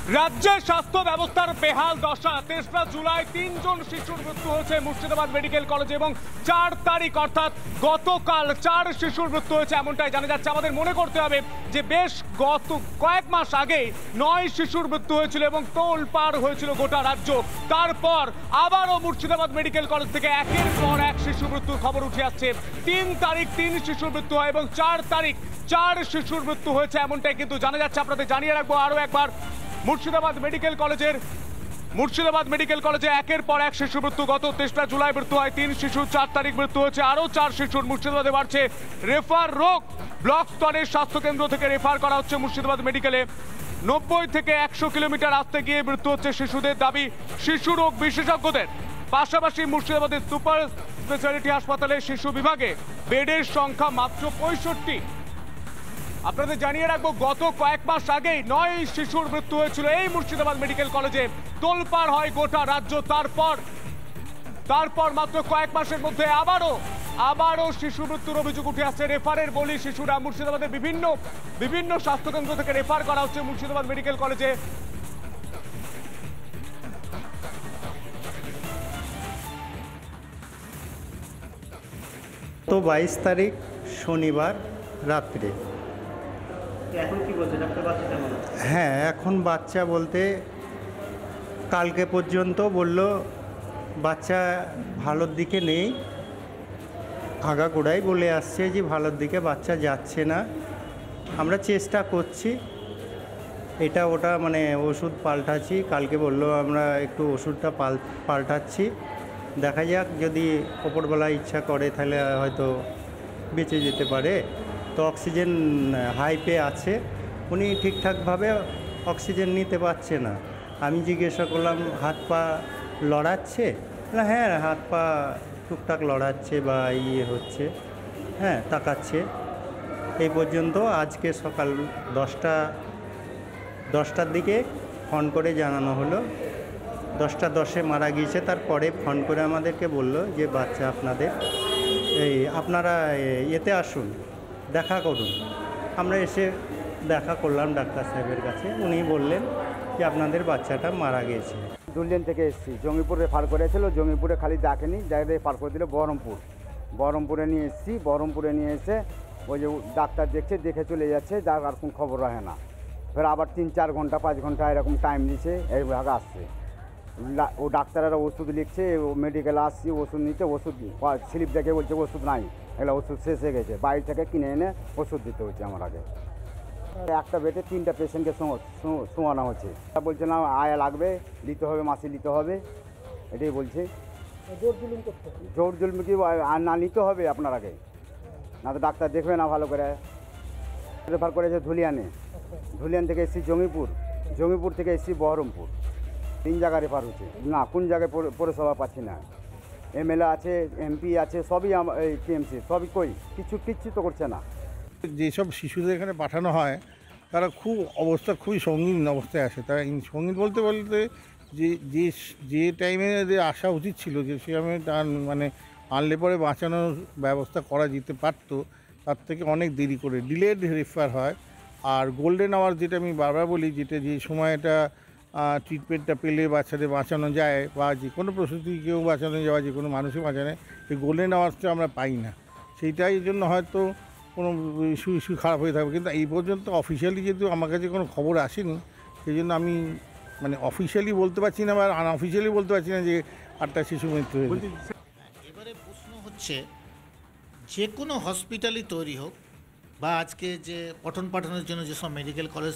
রাজ্যের স্বাস্থ্য ব্যবস্থার বেহাল দশা। ৩রা জুলাই ৩ জন শিশুর মৃত্যু হয়েছে মুর্শিদাবাদ মেডিকেল কলেজে এবং ৪ তারিখ অর্থাৎ গতকাল ৪ শিশুর মৃত্যু হয়েছে এমনটাই জানা যাচ্ছে। আমাদের মনে করতে হবে যে বেশ গত কয়েক মাস আগে ৯ শিশুর মৃত্যু হয়েছিল এবং তোলপাড় হয়েছিল গোটা রাজ্য। তারপর আবারও মুর্শিদাবাদ মেডিকেল কলেজ থেকে একের পর এক শিশু মৃত্যুর খবর উঠে আসছে। ৩ তারিখ ৩ শিশুর মৃত্যু হয় এবং ৪ তারিখ ৪ শিশুর মৃত্যু হয়েছে এমনটাই কিন্তু জানা যাচ্ছে। আপনাদের জানিয়ে রাখবো আরো একবার, মুর্শিদাবাদ মেডিকেল কলেজে একের পর এক শিশু মৃত্যু। গত ৩রা জুলাই মৃত্যু হয় ৩ শিশু, ৪ তারিখ মৃত্যু হচ্ছে আরো ৪ শিশুর। মুর্শিদাবাদে বাড়ছে রেফার রোগ। ব্লক স্তরের স্বাস্থ্যকেন্দ্র থেকে রেফার করা হচ্ছে মুর্শিদাবাদ মেডিকেলে। ৯০ থেকে ১০০ কিলোমিটার আসতে গিয়ে মৃত্যু হচ্ছে শিশুদের। দাবি শিশু রোগ বিশেষজ্ঞদের। পাশাপাশি মুর্শিদাবাদের সুপার স্পেশালিটি হাসপাতালে শিশু বিভাগে বেডের সংখ্যা মাত্র 65। আপনাদের জানিয়ে রাখবো, গত কয়েক মাস আগেই ৯ শিশুর মৃত্যু হয়েছিল এই মুর্শিদাবাদ মেডিকেল কলেজে। তোলপাড় হয় গোটা রাজ্য। তারপর মাত্র কয়েক মাসের মধ্যে আবারও শিশু মৃত্যুর অভিযোগ উঠে আসছে। রেফারের বলি শিশুরা। মুর্শিদাবাদের বিভিন্ন স্বাস্থ্যকেন্দ্র থেকে রেফার করা হচ্ছে মুর্শিদাবাদ মেডিকেল কলেজে। তো ২২ তারিখ শনিবার রাত্রে। এখন কি বলছে ডাক্তার? বাচ্চা কেমন? হ্যাঁ, এখন বাচ্চা বলতে কালকে পর্যন্ত বলল বাচ্চা ভালোর দিকে নেই। আগাগোড়াই বলে আসছে যে ভালোর দিকে বাচ্চা যাচ্ছে না। আমরা চেষ্টা করছি, এটা ওটা মানে ওষুধ পাল্টাচ্ছি। কালকে বললো আমরা একটু ওষুধটা পাল্টাচ্ছি, দেখা যাক, যদি ওপরবেলা ইচ্ছা করে তাহলে হয়তো বেঁচে যেতে পারে। তো অক্সিজেন হাইপে আছে, উনি ঠিকঠাকভাবে অক্সিজেন নিতে পারছে না। আমি জিজ্ঞাসা করলাম হাত পা লড়াচ্ছে? না, হ্যাঁ হাত পা টুকটাক লড়াচ্ছে বা হচ্ছে, হ্যাঁ তাকাচ্ছে। এই পর্যন্ত আজকে সকাল 10টার দিকে ফোন করে জানানো হলো 10:10 মারা গিয়েছে। তারপরে ফোন করে আমাদেরকে বলল যে বাচ্চা আপনারা এতে আসুন, দেখা করুন। আমরা এসে দেখা করলাম ডাক্তার সাহেবের কাছে। উনি বললেন যে আপনাদের বাচ্চাটা মারা গিয়েছে। দুলজেন থেকে এসেছি, জঙ্গিপুর রেফার করেছিল। জঙ্গিপুরে খালি ডাকেনি, ডাইরেক্ট রেফার করে দিল বহরমপুরে নিয়ে এসেছি। বহরমপুরে নিয়ে এসে ওই যে ডাক্তার দেখে চলে যাচ্ছে, যার আর কোনো খবর রাখে না। ফের আবার 3-4 ঘন্টা 5 ঘন্টা এরকম টাইম দিচ্ছে, এইভাবে আসছে। ও ডাক্তারেরা ওষুধ লিখছে, ও মেডিকেলে আসছি ওষুধ নিতে, ওষুধ স্লিপ দেখে বলছে ওষুধ নাই, এগুলো ওষুধ শেষ হয়ে গেছে। বাইরে থেকে কিনে এনে ওষুধ দিতে হচ্ছে আমার আগে। একটা বেডে 3টা পেশেন্টকে শোয়ানো হচ্ছে। বলছে না আয়া লাগবে, নিতে হবে, মাসে নিতে হবে, এটাই বলছে। জোর জুলুম কি না, নিতে হবে আপনার আগে, না তো ডাক্তার দেখবে না ভালো করে। রেফার করেছে ধুলিয়ান থেকে এসেছি জঙ্গিপুর থেকে এসেছি বহরমপুর। 3 জায়গায় রেফার হচ্ছে। না কোন জায়গায় পৌরসভা পাচ্ছি না। এমএলএ আছে, এমপি আছে, সবই এই টিএমসি, সবই কিচ্ছু তো করছে না। যেসব শিশুদের এখানে পাঠানো হয় তারা খুবই সঙ্গীন অবস্থায় আসে। তারা সঙ্গীন বলতে যে টাইমে আসা উচিত ছিল, যে সেখানে মানে আনলে পরে বাঁচানোর ব্যবস্থা করা যেতে পারত, তার থেকে অনেক দেরি করে ডিলেড রেফার হয়। আর গোল্ডেন আওয়ার যেটা আমি বারবার বলি, যেটা যে সময়টা ট্রিটমেন্টটা পেলে বাচ্চাদের বাঁচানো যায় বা যে কোনো প্রসূতিকেও বাঁচানো যায়, যে কোনো মানুষই বাঁচানো, সেই গোল্ডেন আওয়ার্সটা আমরা পাই না। সেইটাই জন্য হয়তো কোনো ইস্যু খারাপ হয়ে থাকবে। কিন্তু এই পর্যন্ত অফিসিয়ালি যেহেতু আমার কাছে কোনো খবর আসেনি, সেই জন্য আমি মানে অফিসিয়ালি বলতে পারছি না বা আনঅফিসিয়ালি বলতে পারছি না যে 8টা শিশু মৃত্যু হয়েছে। এবারে প্রশ্ন হচ্ছে, যে কোনো হসপিটালই তৈরি হোক বা আজকে যে পঠন পাঠনের জন্য যেসব মেডিকেল কলেজ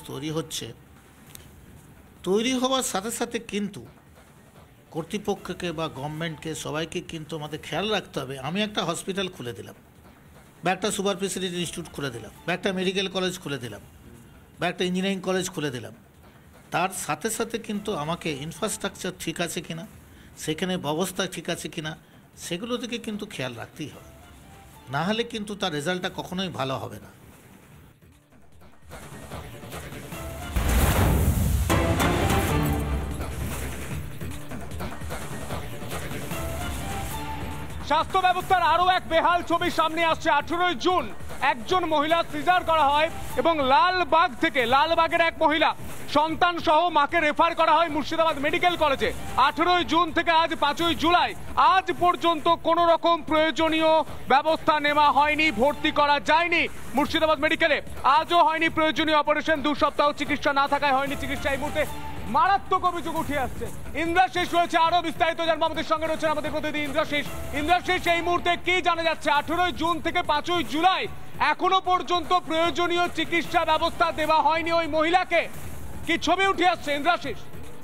তৈরি হওয়ার সাথে সাথে কিন্তু কর্তৃপক্ষকে বা গভর্নমেন্টকে সবাইকে কিন্তু আমাদের খেয়াল রাখতে হবে। আমি একটা হসপিটাল খুলে দিলাম বা একটা সুপার স্পেশালিটি ইনস্টিটিউট খুলে দিলাম বা একটা মেডিকেল কলেজ খুলে দিলাম বা একটা ইঞ্জিনিয়ারিং কলেজ খুলে দিলাম, তার সাথে সাথে কিন্তু আমাকে ইনফ্রাস্ট্রাকচার ঠিক আছে কিনা, সেখানে ব্যবস্থা ঠিক আছে কিনা, সেগুলো থেকে কিন্তু খেয়াল রাখতেই হবে। না হলে কিন্তু তার রেজাল্টটা কখনোই ভালো হবে না। স্বাস্থ্য ব্যবস্থার আরো এক বেহাল ছবি সামনে আসছে। 18 জুন একজন মহিলা সিজার করা হয় এবং লালবাগের এক মহিলা সন্তান সহ মাকে রেফার করা হয় মুর্শিদাবাদ মেডিকেল কলেজে। 18 জুন থেকে আজ 5 জুলাই আজ পর্যন্ত কোনো রকম প্রয়োজনীয় ব্যবস্থা নেওয়া হয়নি, ভর্তি করা যায়নি মুর্শিদাবাদ মেডিকেলে। আজও হয়নি প্রয়োজনীয় অপারেশন, 2 সপ্তাহ চিকিৎসা না থাকায় হয়নি চিকিৎসা। এই মুহূর্তে মারাত্মক অভিযোগ উঠে আসছে। ইন্দ্রাশিস রয়েছে আরো বিস্তারিত জানবো, আমাদের সঙ্গে রয়েছেন আমাদের প্রতিনিধি ইন্দ্রাশিস। ইন্দ্রাশিস, এই মুহূর্তে কি জানা যাচ্ছে? 18 জুন থেকে 5 জুলাই এখনো পর্যন্ত প্রয়োজনীয় চিকিৎসা ব্যবস্থা দেওয়া হয়নি ওই মহিলাকে, কি ছবি উঠে আসছে ইন্দ্রাশিস?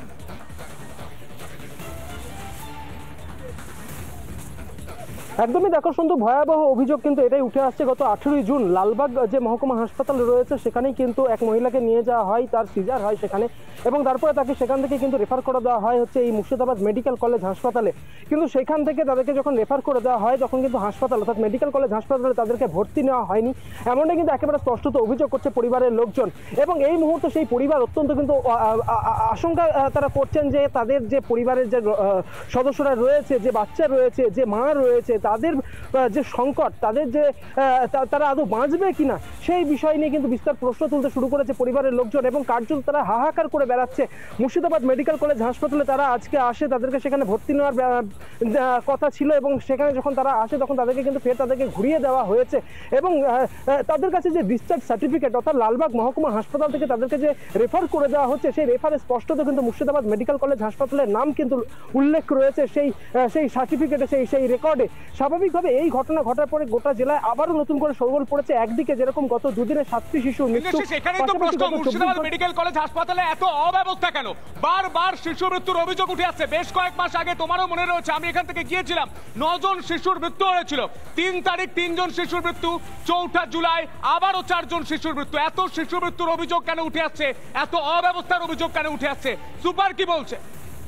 একদমই দেখো শুধু ভয়াবহ অভিযোগ কিন্তু এটাই উঠে আসছে। গত 18 জুন লালবাগ যে মহকুমা হাসপাতাল রয়েছে সেখানেই কিন্তু এক মহিলাকে নিয়ে যাওয়া হয়, তার সিজার হয় সেখানে, এবং তারপরে তাকে সেখান থেকে কিন্তু রেফার করে দেওয়া হয় হচ্ছে এই মুর্শিদাবাদ মেডিকেল কলেজ হাসপাতালে। কিন্তু সেখান থেকে তাদেরকে যখন রেফার করে দেওয়া হয় তখন কিন্তু হাসপাতাল অর্থাৎ মেডিকেল কলেজ হাসপাতালে তাদেরকে ভর্তি নেওয়া হয়নি, এমনটাই কিন্তু একেবারে স্পষ্টত অভিযোগ করছে পরিবারের লোকজন। এবং এই মুহূর্তে সেই পরিবার অত্যন্ত কিন্তু আশঙ্কা তারা করছেন যে তাদের যে পরিবারের যে সদস্যরা রয়েছে, যে বাচ্চা রয়েছে, যে মা রয়েছে, তাদের যে সংকট, তাদের যে তারা আদৌ বাঁচবে কিনা সেই বিষয় নিয়ে কিন্তু বিস্তার প্রশ্ন তুলতে শুরু করেছে পরিবারের লোকজন, এবং কার্যত তারা হাহাকার করে বেড়াচ্ছে। মুর্শিদাবাদ মেডিকেল কলেজ হাসপাতালে তারা আজকে আসে, তাদেরকে সেখানে ভর্তি নেওয়ার কথা ছিল, এবং সেখানে যখন তারা আসে তখন তাদেরকে কিন্তু ফের তাদেরকে ঘুরিয়ে দেওয়া হয়েছে, এবং তাদের কাছে যে ডিসচার্জ সার্টিফিকেট অর্থাৎ লালবাগ মহকুমা হাসপাতাল থেকে তাদেরকে যে রেফার করে দেওয়া হচ্ছে সেই রেফারে স্পষ্টত কিন্তু মুর্শিদাবাদ মেডিকেল কলেজ হাসপাতালের নাম কিন্তু উল্লেখ রয়েছে সেই সার্টিফিকেটে, সেই রেকর্ডে। স্বাভাবিকভাবে এই ঘটনা ঘটার পরে গোটা জেলায় আবারও নতুন করে শোরগোল পড়েছে। একদিকে যেরকম গত দুদিনে 7টি শিশুর মৃত্যু, সেখানেই তো প্রশ্ন, মুর্শিদাবাদ মেডিকেল কলেজ হাসপাতালে এত অব্যবস্থা কেন? বারবার শিশু মৃত্যুর অভিযোগ উঠে আসছে। বেশ কয়েক মাস আগে তোমারও মনে রয়েছে আমি এখান থেকে গিয়েছিলাম, 9 জন শিশুর মৃত্যু হয়েছিল। 3 তারিখ 3 জন শিশুর মৃত্যু, 4 জুলাই আবারও 4 জন শিশুর মৃত্যু। এত শিশু মৃত্যুর অভিযোগ কেন উঠে আসছে? এত অব্যবস্থার অভিযোগ কেন উঠে আসছে? সুপার কি বলছে?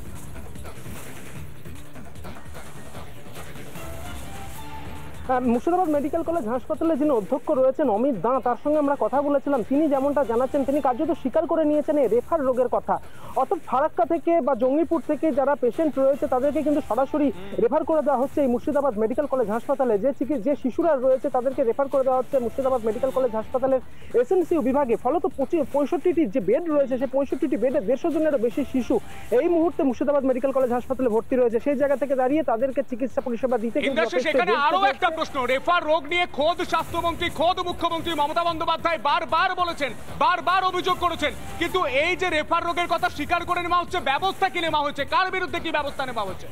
মুর্শিদাবাদ মেডিকেল কলেজ হাসপাতালে যিনি অধ্যক্ষ রয়েছেন অমিত দাঁ, তার সঙ্গে আমরা কথা বলেছিলাম। তিনি যেমনটা জানাচ্ছেন, তিনি কার্যত স্বীকার করে নিয়েছেন এই রেফার রোগের কথা। অর্থাৎ ফারাক্কা থেকে বা জঙ্গিপুর থেকে যারা পেশেন্ট রয়েছে তাদেরকে কিন্তু সরাসরি রেফার করে দেওয়া হচ্ছে এই মুর্শিদাবাদ মেডিকেল কলেজ হাসপাতালে। যে শিশুরা রয়েছে তাদেরকে রেফার করে দেওয়া হচ্ছে মুর্শিদাবাদ মেডিকেল কলেজ হাসপাতালের এসএনসিইউ বিভাগে। ফলত 65টি যে বেড রয়েছে সেই 65টি বেডে 150 জনেরও বেশি শিশু এই মুহূর্তে মুর্শিদাবাদ মেডিকেল কলেজ হাসপাতালে ভর্তি রয়েছে। সেই জায়গা থেকে দাঁড়িয়ে তাদেরকে চিকিৎসা পরিষেবা দিতে কিন্তু আরো একটা প্রশ্ন, রেফার রোগ নিয়ে খোদ স্বাস্থ্যমন্ত্রী, খোদ মুখ্যমন্ত্রী মমতা বন্দ্যোপাধ্যায় বারবার বলেছেন, বারবার অভিযোগ করেছেন, কিন্তু এই যে রেফার রোগের কথা স্বীকার করে নেওয়া হচ্ছে, ব্যবস্থা কি নেওয়া হচ্ছে? কার বিরুদ্ধে কি ব্যবস্থা নেওয়া হচ্ছে?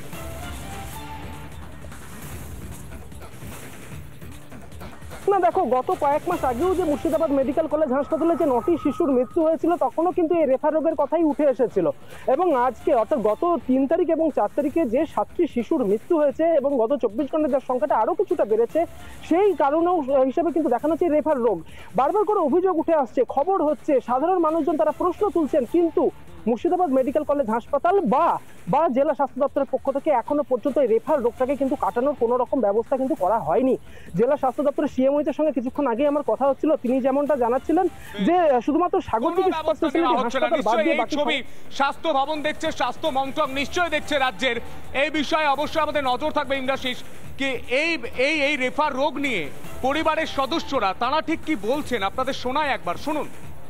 না দেখো, গত কয়েক মাস আগেও যে মুর্শিদাবাদ মেডিকেল কলেজ হাসপাতালে যে 9টি শিশুর মৃত্যু হয়েছিল তখনও কিন্তু এই রেফার রোগের কথাই উঠে এসেছিল, এবং আজকে অর্থাৎ গত 3 তারিখ এবং 4 তারিখে যে 7টি শিশুর মৃত্যু হয়েছে এবং গত 24 ঘন্টায় যার সংখ্যাটা আরও কিছুটা বেড়েছে, সেই কারণেও হিসেবে কিন্তু দেখানো হচ্ছে রেফার রোগ। বারবার করে অভিযোগ উঠে আসছে, খবর হচ্ছে, সাধারণ মানুষজন তারা প্রশ্ন তুলছেন, কিন্তু মুর্শিদাবাদ মেডিকেল কলেজ হাসপাতাল বা জেলা স্বাস্থ্য দপ্তরের পক্ষ থেকে এখনো পর্যন্ত এই রেফার রোগটাকে কিন্তু কাটানোর কোনো রকম ব্যবস্থা কিন্তু করা হয়নি। জেলা স্বাস্থ্য দপ্তরের সিএমওর সঙ্গে কিছুক্ষণ আগে আমার কথা হচ্ছিল, তিনি যেমনটা জানাচ্ছিলেন যে শুধুমাত্র স্বাগতিক ছবি স্বাস্থ্য ভবন দেখছে, স্বাস্থ্য মন্ত্রক নিশ্চয়ই দেখছে রাজ্যের, এই বিষয়ে অবশ্যই আমাদের নজর থাকবে ইন্দ্রাশিস। কি এই রেফার রোগ নিয়ে পরিবারের সদস্যরা তারা ঠিক কি বলছেন আপনাদের শোনায়, একবার শুনুন।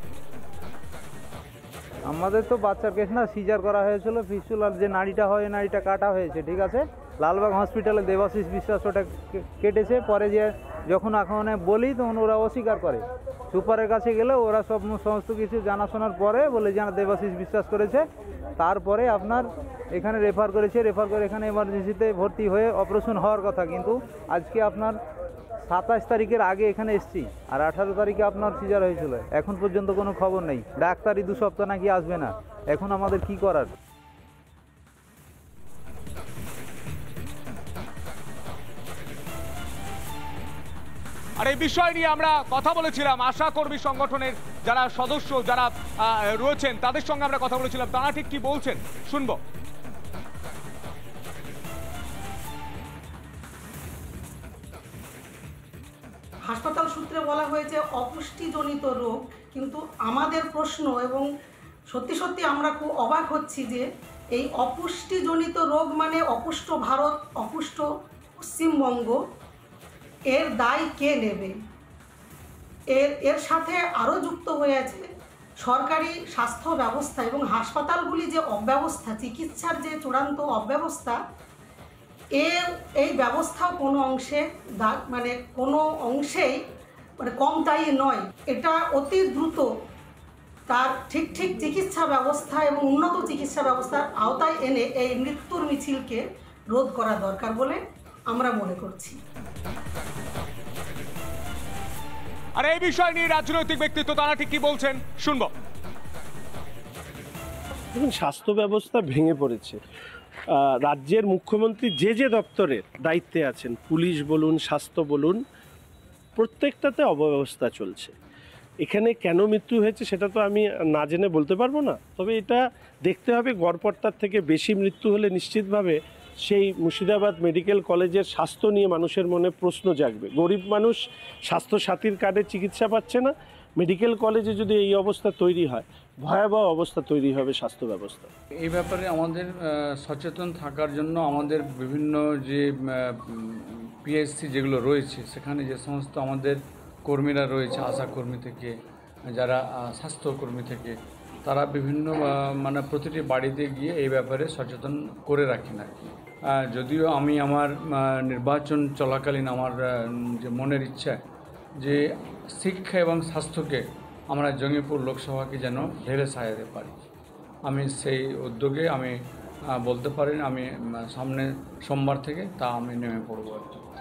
আমাদের তো বাচ্চার কেস না, সিজার করা হয়েছিল, ফিস্টুলার যে নাড়িটা হয় নাড়িটা কাটা হয়েছে, ঠিক আছে। লালবাগ হসপিটালে দেবাশিস বিশ্বাস ওটা কেটেছে। পরে যে যখন এখন বলি তখন ওরা অস্বীকার করে। সুপারের কাছে গেলে ওরা সমস্ত কিছু জানাশোনার পরে বলে যে দেবাশিস বিশ্বাস করেছে, তারপরে আপনার এখানে রেফার করেছে। রেফার করে এখানে এমার্জেন্সিতে ভর্তি হয়ে অপারেশন হওয়ার কথা, কিন্তু আজকে আপনার 27 তারিখের আগে এখানে এসছি, আর 18 তারিখে আপনার সিজার হয়েছিল। এখন পর্যন্ত কোনো খবর নেই। ডাক্তারই 2 সপ্তাহ নাকি আসবে না। এখন আমাদের কি করার? আর এই বিষয় নিয়ে আমরা কথা বলেছিলাম আশা কর্মী সংগঠনের যারা সদস্য যারা রয়েছেন তাদের সঙ্গে আমরা কথা বলেছিলাম, তারা ঠিক কি বলছেন শুনবো। হাসপাতাল সূত্রে বলা হয়েছে অপুষ্টিজনিত রোগ, কিন্তু আমাদের প্রশ্ন এবং সত্যি সত্যি আমরা খুব অবাক হচ্ছি যে এই অপুষ্টিজনিত রোগ মানে অপুষ্ট ভারত, অপুষ্ট পশ্চিমবঙ্গ, এর দায় কে নেবে? এর সাথে আরও যুক্ত হয়ে আছে সরকারি স্বাস্থ্য ব্যবস্থা এবং হাসপাতালগুলি যে অব্যবস্থা, চিকিৎসার যে চূড়ান্ত অব্যবস্থা, এই ব্যবস্থাও কোনো অংশে মানে কোনো অংশেই মানে কম দায়ী নয়। এটা অতি দ্রুত তার ঠিক চিকিৎসা ব্যবস্থা এবং উন্নত চিকিৎসা ব্যবস্থার আওতায় এনে এই মৃত্যুর মিছিলকে রোধ করা দরকার বলে আমরা মনে করছি। আর এই বিষয় নিয়ে রাজনৈতিক ব্যক্তিত্ব তারা ঠিক কি বলছেন শুনবো। দেখুন, স্বাস্থ্য ব্যবস্থা ভেঙে পড়েছে। রাজ্যের মুখ্যমন্ত্রী যে দপ্তরের দায়িত্বে আছেন, পুলিশ বলুন, স্বাস্থ্য বলুন, প্রত্যেকটাতে অব্যবস্থা চলছে। এখানে কেন মৃত্যু হয়েছে সেটা তো আমি না জেনে বলতে পারবো না, তবে এটা দেখতে হবে গড়পড়তার থেকে বেশি মৃত্যু হলে নিশ্চিতভাবে সেই মুর্শিদাবাদ মেডিকেল কলেজের স্বাস্থ্য নিয়ে মানুষের মনে প্রশ্ন জাগবে। গরিব মানুষ স্বাস্থ্যসাথীর কার্ডে চিকিৎসা পাচ্ছে না, মেডিকেল কলেজে যদি এই অবস্থা তৈরি হয়, ভয়াবহ অবস্থা তৈরি হবে স্বাস্থ্য ব্যবস্থা। এই ব্যাপারে আমাদের সচেতন থাকার জন্য আমাদের বিভিন্ন যে পিএসসি যেগুলো রয়েছে, সেখানে যে সমস্ত আমাদের কর্মীরা রয়েছে, আশাকর্মী থেকে যারা স্বাস্থ্যকর্মী থেকে, তারা বিভিন্ন মানে প্রতিটি বাড়িতে গিয়ে এই ব্যাপারে সচেতন করে রাখেন আর কি। যদিও আমি আমার নির্বাচন চলাকালীন আমার যে মনের ইচ্ছা যে শিক্ষা এবং স্বাস্থ্যকে আমরা জঙ্গিপুর লোকসভাকে যেন ঢেলে সাজাতে পারি, আমি সেই উদ্যোগে আমি বলতে পারি আমি সামনে সোমবার থেকে তা আমি নেমে পড়ব আর কি।